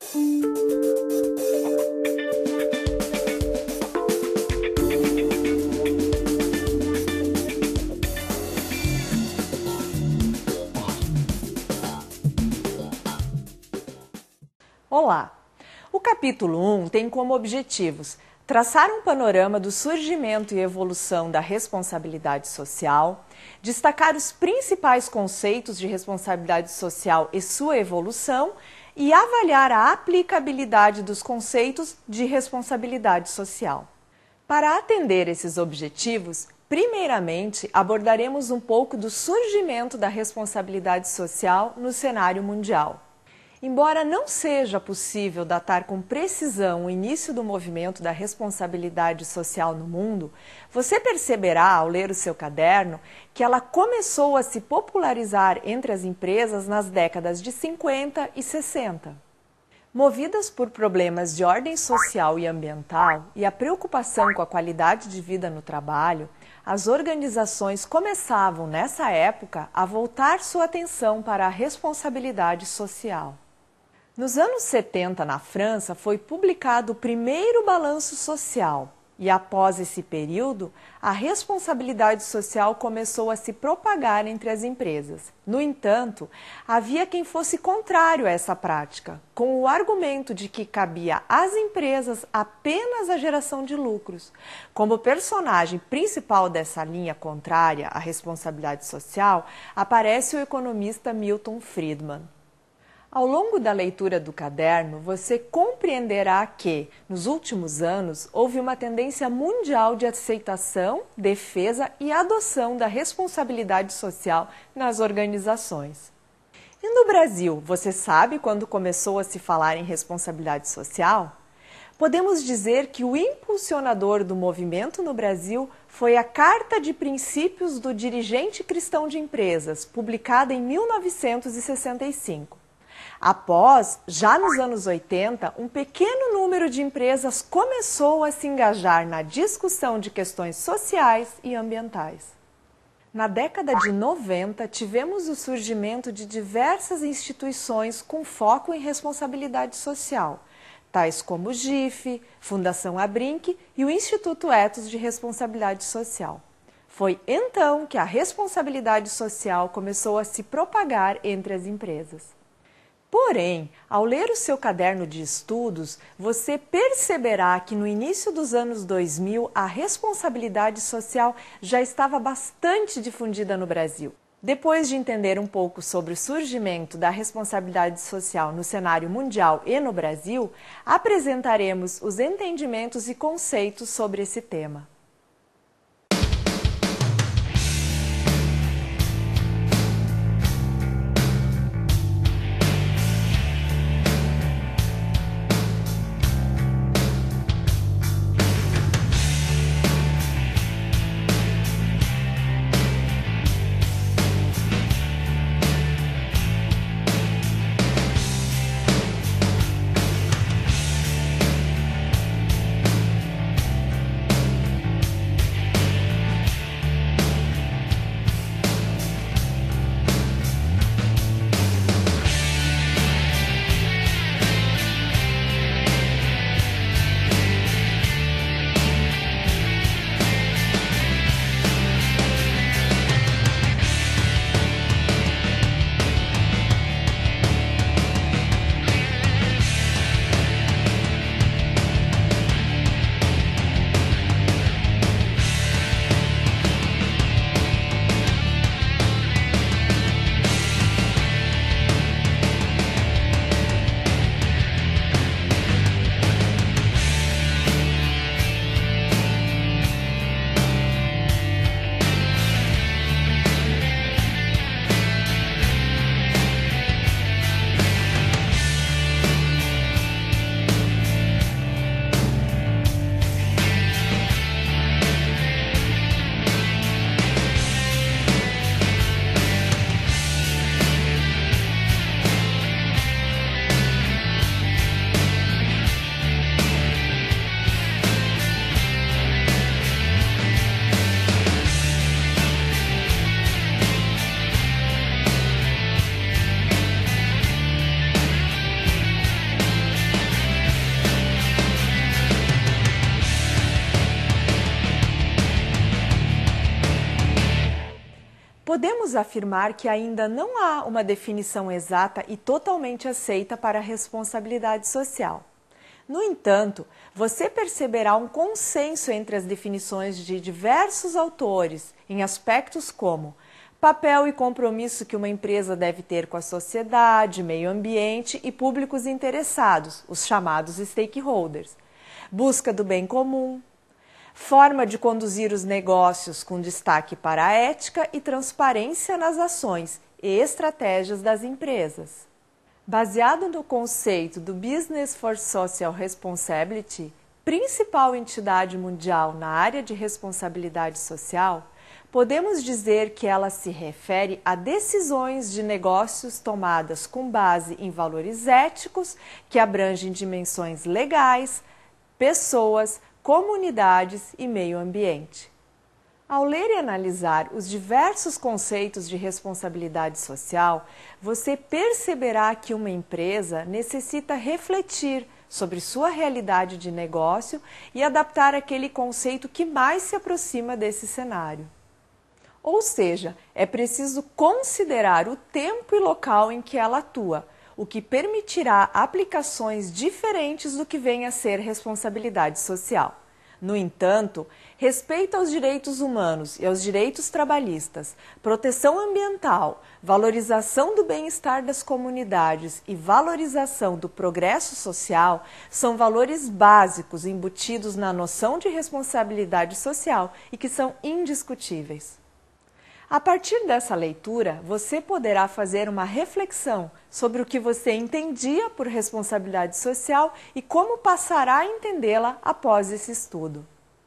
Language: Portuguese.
Olá! O capítulo 1 tem como objetivos traçar um panorama do surgimento e evolução da responsabilidade social, destacar os principais conceitos de responsabilidade social e sua evolução e avaliar a aplicabilidade dos conceitos de responsabilidade social. Para atender esses objetivos, primeiramente abordaremos um pouco do surgimento da responsabilidade social no cenário mundial. Embora não seja possível datar com precisão o início do movimento da responsabilidade social no mundo, você perceberá ao ler o seu caderno que ela começou a se popularizar entre as empresas nas décadas de 50 e 60. Movidas por problemas de ordem social e ambiental e a preocupação com a qualidade de vida no trabalho, as organizações começavam, nessa época, a voltar sua atenção para a responsabilidade social. Nos anos 70, na França, foi publicado o primeiro balanço social e, após esse período, a responsabilidade social começou a se propagar entre as empresas. No entanto, havia quem fosse contrário a essa prática, com o argumento de que cabia às empresas apenas a geração de lucros. Como personagem principal dessa linha contrária à responsabilidade social, aparece o economista Milton Friedman. Ao longo da leitura do caderno, você compreenderá que, nos últimos anos, houve uma tendência mundial de aceitação, defesa e adoção da responsabilidade social nas organizações. E no Brasil, você sabe quando começou a se falar em responsabilidade social? Podemos dizer que o impulsionador do movimento no Brasil foi a Carta de Princípios do Dirigente Cristão de Empresas, publicada em 1965. Após, já nos anos 80, um pequeno número de empresas começou a se engajar na discussão de questões sociais e ambientais. Na década de 90, tivemos o surgimento de diversas instituições com foco em responsabilidade social, tais como o GIF, Fundação Abrinq e o Instituto Ethos de Responsabilidade Social. Foi então que a responsabilidade social começou a se propagar entre as empresas. Porém, ao ler o seu caderno de estudos, você perceberá que no início dos anos 2000 a responsabilidade social já estava bastante difundida no Brasil. Depois de entender um pouco sobre o surgimento da responsabilidade social no cenário mundial e no Brasil, apresentaremos os entendimentos e conceitos sobre esse tema. podemos afirmar que ainda não há uma definição exata e totalmente aceita para a responsabilidade social. No entanto, você perceberá um consenso entre as definições de diversos autores em aspectos como papel e compromisso que uma empresa deve ter com a sociedade, meio ambiente e públicos interessados, os chamados stakeholders, busca do bem comum, forma de conduzir os negócios com destaque para a ética e transparência nas ações e estratégias das empresas. Baseado no conceito do Business for Social Responsibility, principal entidade mundial na área de responsabilidade social, podemos dizer que ela se refere a decisões de negócios tomadas com base em valores éticos que abrangem dimensões legais, pessoas, comunidades e meio ambiente. Ao ler e analisar os diversos conceitos de responsabilidade social, você perceberá que uma empresa necessita refletir sobre sua realidade de negócio e adaptar aquele conceito que mais se aproxima desse cenário. Ou seja, é preciso considerar o tempo e local em que ela atua, o que permitirá aplicações diferentes do que vem a ser responsabilidade social. No entanto, respeito aos direitos humanos e aos direitos trabalhistas, proteção ambiental, valorização do bem-estar das comunidades e valorização do progresso social são valores básicos embutidos na noção de responsabilidade social e que são indiscutíveis. A partir dessa leitura, você poderá fazer uma reflexão sobre o que você entendia por responsabilidade social e como passará a entendê-la após esse estudo.